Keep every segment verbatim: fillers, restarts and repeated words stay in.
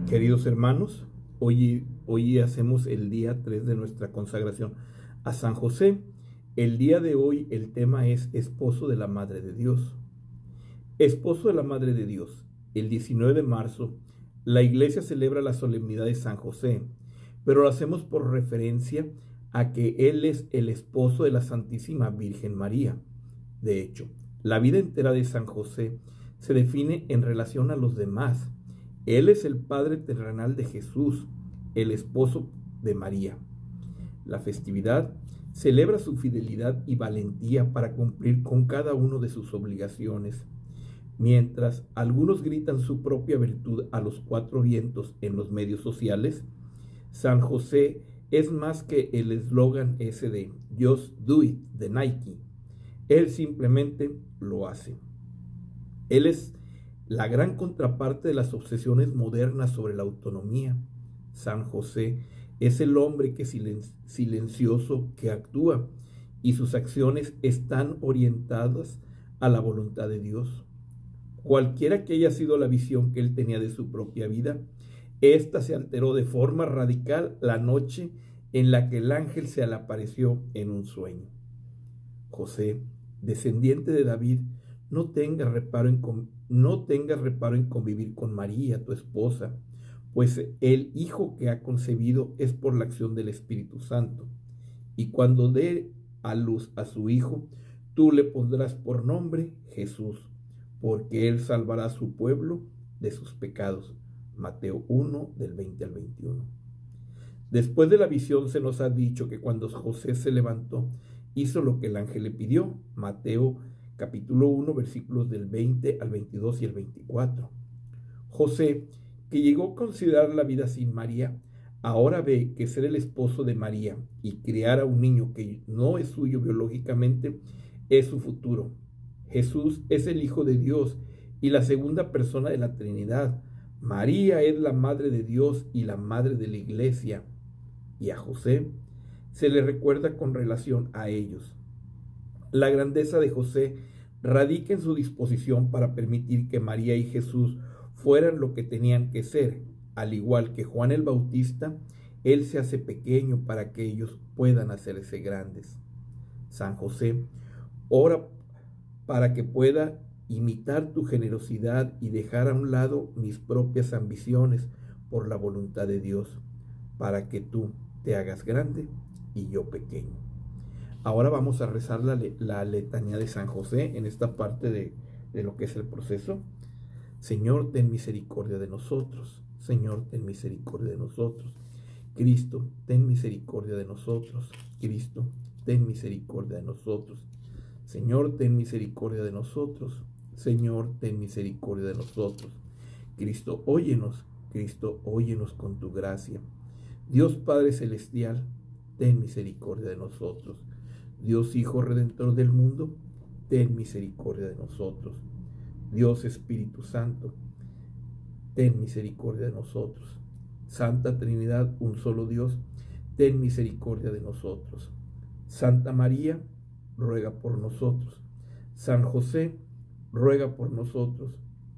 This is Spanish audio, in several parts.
Queridos hermanos, hoy, hoy hacemos el día tres de nuestra consagración a San José. El día de hoy el tema es Esposo de la Madre de Dios. Esposo de la Madre de Dios. El diecinueve de marzo, la Iglesia celebra la solemnidad de San José, pero lo hacemos por referencia a que Él es el esposo de la Santísima Virgen María. De hecho, la vida entera de San José se define en relación a los demás. Él es el Padre terrenal de Jesús, el esposo de María. La festividad celebra su fidelidad y valentía para cumplir con cada uno de sus obligaciones. Mientras algunos gritan su propia virtud a los cuatro vientos en los medios sociales, San José es más que el eslogan ese de Just Do It de Nike. Él simplemente lo hace. Él es la gran contraparte de las obsesiones modernas sobre la autonomía. San José es el hombre que silen silencioso que actúa y sus acciones están orientadas a la voluntad de Dios. Cualquiera que haya sido la visión que él tenía de su propia vida, ésta se alteró de forma radical la noche en la que el ángel se le apareció en un sueño. José, descendiente de David, no tengas reparo en, no tengas reparo en convivir con María, tu esposa, pues el hijo que ha concebido es por la acción del Espíritu Santo. Y cuando dé a luz a su hijo, tú le pondrás por nombre Jesús, porque él salvará a su pueblo de sus pecados. Mateo uno, del veinte al veintiuno. Después de la visión se nos ha dicho que cuando José se levantó, hizo lo que el ángel le pidió. Mateo capítulo uno, versículos del veinte al veintidós y el veinticuatro. José, que llegó a considerar la vida sin María, ahora ve que ser el esposo de María y criar a un niño que no es suyo biológicamente es su futuro. Jesús es el Hijo de Dios y la segunda persona de la Trinidad. María es la Madre de Dios y la Madre de la Iglesia. Y a José se le recuerda con relación a ellos. La grandeza de José radica en su disposición para permitir que María y Jesús fueran lo que tenían que ser. Al igual que Juan el Bautista, él se hace pequeño para que ellos puedan hacerse grandes. San José, ora para que pueda imitar tu generosidad y dejar a un lado mis propias ambiciones por la voluntad de Dios, para que tú te hagas grande y yo pequeño. Ahora vamos a rezar la, la letanía de San José en esta parte de, de lo que es el proceso. Señor, ten misericordia de nosotros. Señor, ten misericordia de nosotros. Cristo, ten misericordia de nosotros. Cristo, ten misericordia de nosotros. Señor, ten misericordia de nosotros. Señor, ten misericordia de nosotros. Cristo, óyenos. Cristo, óyenos con tu gracia. Dios Padre Celestial, ten misericordia de nosotros. Dios Hijo Redentor del mundo, ten misericordia de nosotros. Dios Espíritu Santo, ten misericordia de nosotros. Santa Trinidad, un solo Dios, ten misericordia de nosotros. Santa María, ruega por nosotros. San José, ruega por nosotros.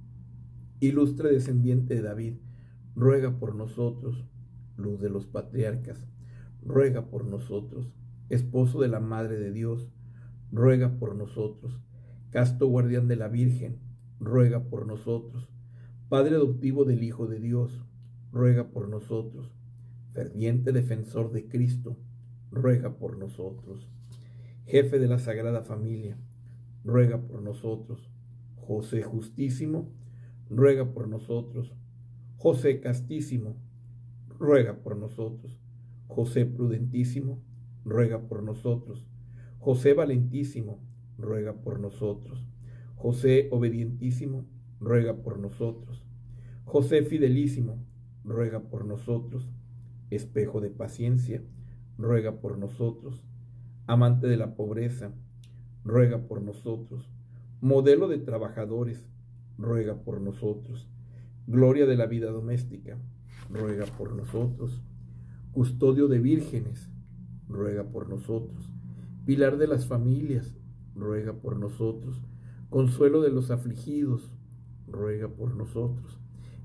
Ilustre descendiente de David, ruega por nosotros. Luz de los patriarcas, ruega por nosotros. Esposo de la Madre de Dios, ruega por nosotros. Casto guardián de la Virgen, ruega por nosotros. Padre adoptivo del Hijo de Dios, ruega por nosotros. Ferviente defensor de Cristo, ruega por nosotros. Jefe de la Sagrada Familia, ruega por nosotros. José Justísimo, ruega por nosotros. José Castísimo, ruega por nosotros. José Prudentísimo, ruega por nosotros. José Valentísimo, ruega por nosotros. José Obedientísimo, ruega por nosotros. José Fidelísimo, ruega por nosotros. Espejo de paciencia, ruega por nosotros. Amante de la pobreza, ruega por nosotros. Modelo de trabajadores, ruega por nosotros. Gloria de la vida doméstica, ruega por nosotros. Custodio de vírgenes, ruega por nosotros. Pilar de las familias, ruega por nosotros. Consuelo de los afligidos, ruega por nosotros.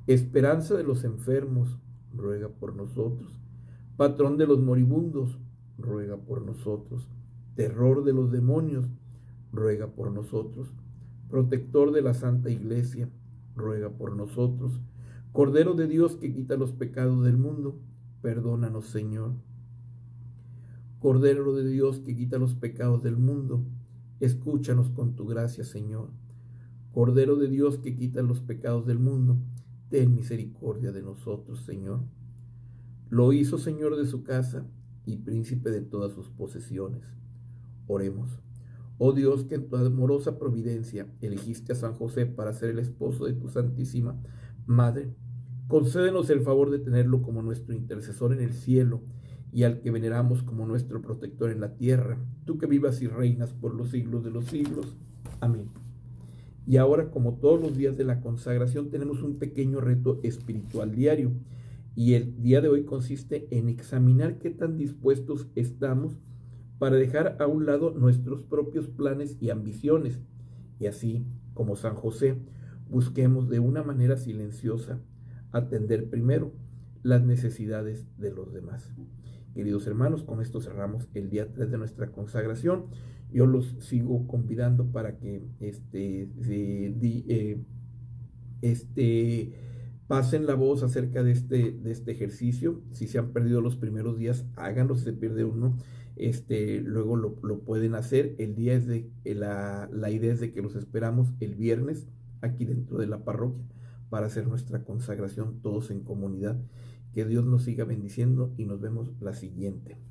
Esperanza de los enfermos, ruega por nosotros. Patrón de los moribundos, ruega por nosotros. Terror de los demonios, ruega por nosotros. Protector de la Santa Iglesia, ruega por nosotros. Cordero de Dios que quita los pecados del mundo, perdónanos, Señor. Cordero de Dios que quita los pecados del mundo, escúchanos con tu gracia, Señor. Cordero de Dios que quita los pecados del mundo, ten misericordia de nosotros, Señor. Lo hizo Señor de su casa y príncipe de todas sus posesiones. Oremos. Oh Dios, que en tu amorosa providencia elegiste a San José para ser el esposo de tu Santísima Madre, concédenos el favor de tenerlo como nuestro intercesor en el cielo y al que veneramos como nuestro protector en la tierra, tú que vivas y reinas por los siglos de los siglos. Amén. Y ahora, como todos los días de la consagración, tenemos un pequeño reto espiritual diario. Y el día de hoy consiste en examinar qué tan dispuestos estamos para dejar a un lado nuestros propios planes y ambiciones. Y así, como San José, busquemos de una manera silenciosa atender primero las necesidades de los demás. Queridos hermanos, con esto cerramos el día tres de nuestra consagración. Yo los sigo convidando para que este, eh, di, eh, este, pasen la voz acerca de este, de este ejercicio. Si se han perdido los primeros días, háganlo. Si se pierde uno, este, luego lo, lo pueden hacer. El día es de, la, la idea es de que los esperamos el viernes aquí dentro de la parroquia para hacer nuestra consagración todos en comunidad. Que Dios nos siga bendiciendo y nos vemos la siguiente.